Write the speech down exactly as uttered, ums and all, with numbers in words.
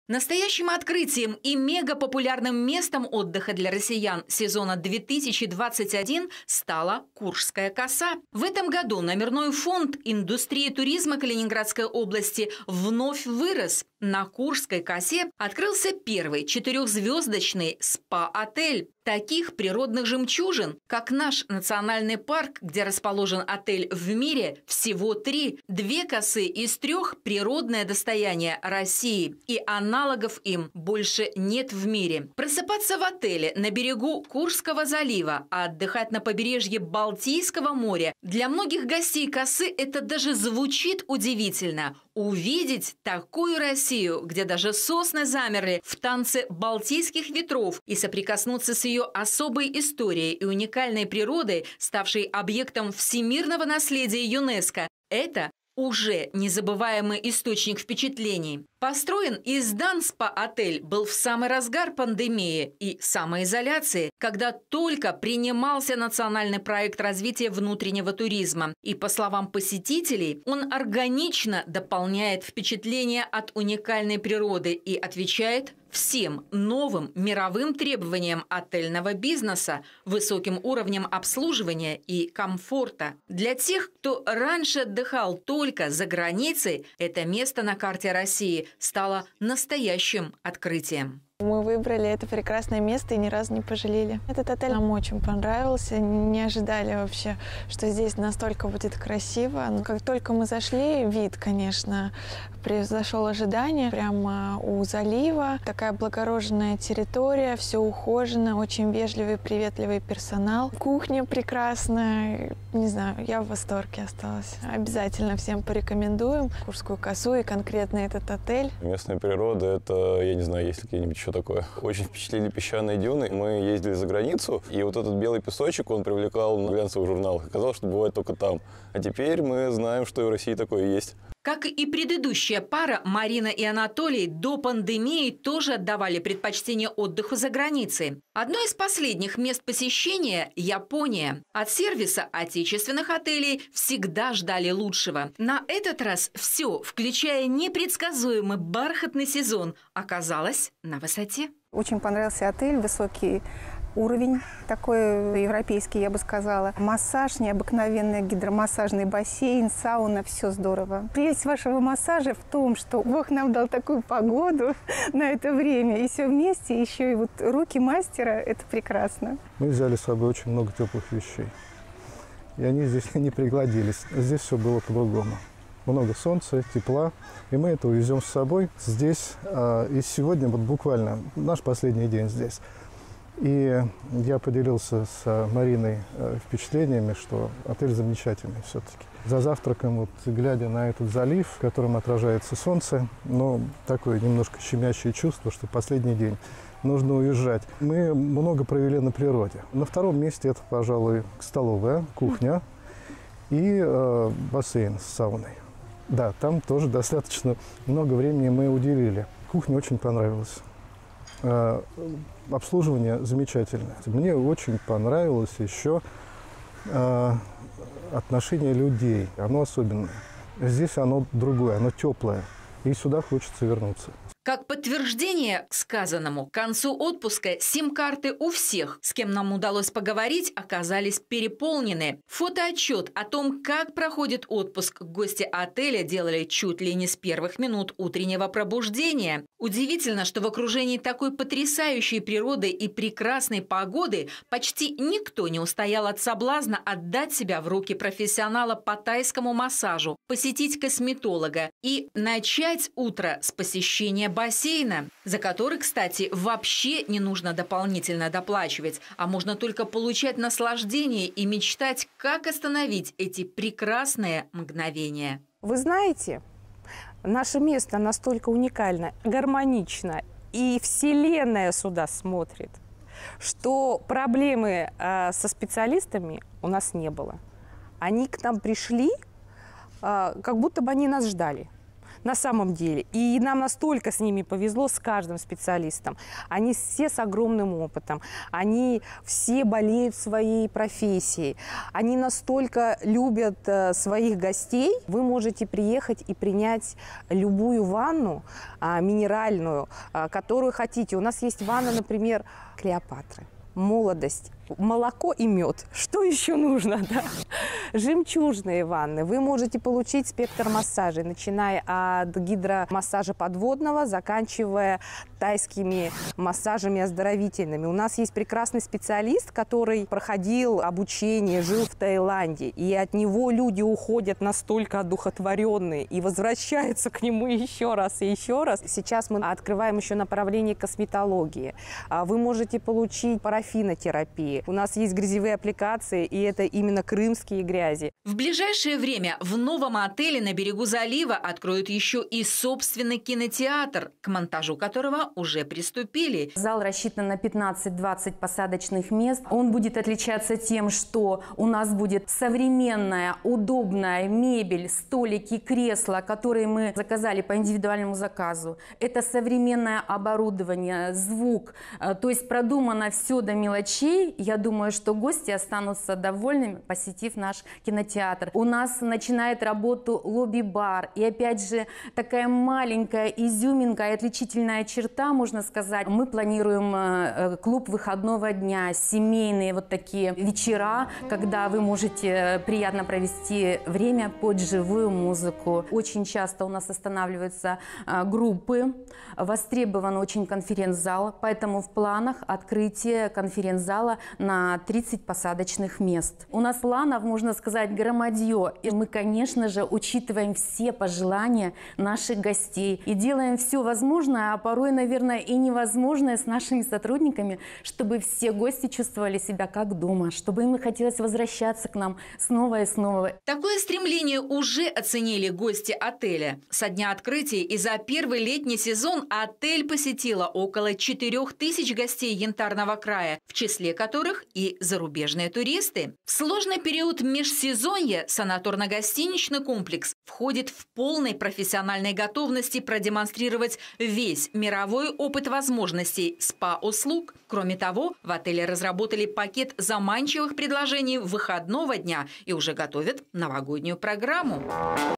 Настоящим открытием и мегапопулярным местом отдыха для россиян сезона две тысячи двадцать один стала Куршская коса. В этом году номерной фонд индустрии туризма Калининградской области вновь вырос. На Куршской косе открылся первый четырехзвездочный спа-отель. Таких природных жемчужин, как наш национальный парк, где расположен отель в мире, всего три. Две косы из трех – природное достояние России, и аналогов им больше нет в мире. Просыпаться в отеле на берегу Куршского залива, а отдыхать на побережье Балтийского моря – для многих гостей косы это даже звучит удивительно. Увидеть такую Россию, где даже сосны замерли в танце балтийских ветров, и соприкоснуться с ее особой историей и уникальной природой, ставшей объектом всемирного наследия ЮНЕСКО, это уже незабываемый источник впечатлений. Построен и сдан спа-отель был в самый разгар пандемии и самоизоляции, когда только принимался национальный проект развития внутреннего туризма. И, по словам посетителей, он органично дополняет впечатления от уникальной природы и отвечает всем новым мировым требованиям отельного бизнеса, высоким уровнем обслуживания и комфорта. Для тех, кто раньше отдыхал только за границей, это место на карте России стало настоящим открытием. Мы выбрали это прекрасное место и ни разу не пожалели. Этот отель нам очень понравился. Не ожидали вообще, что здесь настолько будет красиво. Но как только мы зашли, вид, конечно, превзошел ожидания. Прямо у залива. Такая благороженная территория, все ухожено, очень вежливый, приветливый персонал. Кухня прекрасная. Не знаю, я в восторге осталась. Обязательно всем порекомендуем Куршскую косу и конкретно этот отель. Местная природа – это, я не знаю, есть ли какие-нибудь еще такое. Очень впечатлили песчаные дюны. Мы ездили за границу, и вот этот белый песочек, он привлекал на глянцевых журналах. Оказалось, что бывает только там. А теперь мы знаем, что и в России такое есть. Как и предыдущая пара, Марина и Анатолий до пандемии тоже отдавали предпочтение отдыху за границей. Одно из последних мест посещения – Япония. От сервиса отечественных отелей всегда ждали лучшего. На этот раз все, включая непредсказуемый бархатный сезон, оказалось на высоте. Очень понравился отель, высокий уровень, такой европейский, я бы сказала. Массаж, необыкновенный гидромассажный бассейн, сауна, все здорово. Прелесть вашего массажа в том, что Бог нам дал такую погоду на это время, и все вместе, еще и вот руки мастера, это прекрасно. Мы взяли с собой очень много теплых вещей, и они здесь не пригодились. Здесь все было по-другому. Много солнца, тепла, и мы это увезем с собой здесь. И сегодня вот буквально наш последний день здесь. И я поделился с Мариной впечатлениями, что отель замечательный все-таки. За завтраком, вот, глядя на этот залив, в котором отражается солнце, но такое немножко щемящее чувство, что последний день нужно уезжать. Мы много провели на природе. На втором месте это, пожалуй, столовая, кухня и э, бассейн с сауной. Да, там тоже достаточно много времени мы уделили. Кухня очень понравилась. Э, обслуживание замечательное. Мне очень понравилось еще э, отношение людей. Оно особенное. Здесь оно другое, оно теплое. И сюда хочется вернуться. Как подтверждение к сказанному, к концу отпуска сим-карты у всех, с кем нам удалось поговорить, оказались переполнены. Фотоотчет о том, как проходит отпуск, гости отеля делали чуть ли не с первых минут утреннего пробуждения. Удивительно, что в окружении такой потрясающей природы и прекрасной погоды почти никто не устоял от соблазна отдать себя в руки профессионала по тайскому массажу, посетить косметолога и начать утро с посещения бассейна, за который, кстати, вообще не нужно дополнительно доплачивать, а можно только получать наслаждение и мечтать, как остановить эти прекрасные мгновения. Вы знаете, наше место настолько уникально, гармонично, и Вселенная сюда смотрит, что проблемы э, со специалистами у нас не было. Они к нам пришли, э, как будто бы они нас ждали. На самом деле. И нам настолько с ними повезло, с каждым специалистом. Они все с огромным опытом. Они все болеют своей профессией. Они настолько любят э, своих гостей. Вы можете приехать и принять любую ванну а, минеральную, а, которую хотите. У нас есть ванна, например, Клеопатры. Молодость, молоко и мед. Что еще нужно? Да? Жемчужные ванны. Вы можете получить спектр массажей, начиная от гидромассажа подводного, заканчивая тайскими массажами оздоровительными. У нас есть прекрасный специалист, который проходил обучение, жил в Таиланде. И от него люди уходят настолько одухотворенные и возвращаются к нему еще раз и еще раз. Сейчас мы открываем еще направление косметологии. Вы можете получить парафинотерапии. У нас есть грязевые аппликации, и это именно крымские грязи. В ближайшее время в новом отеле на берегу залива откроют еще и собственный кинотеатр, к монтажу которого уже приступили. Зал рассчитан на пятнадцать-двадцать посадочных мест. Он будет отличаться тем, что у нас будет современная, удобная мебель, столики, кресла, которые мы заказали по индивидуальному заказу. Это современное оборудование, звук, то есть продумано все до мелочей. Я думаю, что гости останутся довольными, посетив наш кинотеатр. У нас начинает работу лобби-бар. И опять же, такая маленькая изюминка и отличительная черта, можно сказать. Мы планируем клуб выходного дня, семейные вот такие вечера, когда вы можете приятно провести время под живую музыку. Очень часто у нас останавливаются группы. Востребован очень конференц-зал, поэтому в планах открытие конференц-зала на тридцать посадочных мест. У нас планов, можно сказать, громадье. И мы, конечно же, учитываем все пожелания наших гостей и делаем все возможное, а порой, наверное, и невозможное с нашими сотрудниками, чтобы все гости чувствовали себя как дома, чтобы им хотелось возвращаться к нам снова и снова. Такое стремление уже оценили гости отеля. Со дня открытия и за первый летний сезон отель посетило около четырёх тысяч гостей Янтарного края, в числе которых и зарубежные туристы. В сложный период межсезонья санаторно-гостиничный комплекс входит в полной профессиональной готовности продемонстрировать весь мировой опыт возможностей спа-услуг. Кроме того, в отеле разработали пакет заманчивых предложений выходного дня и уже готовят новогоднюю программу.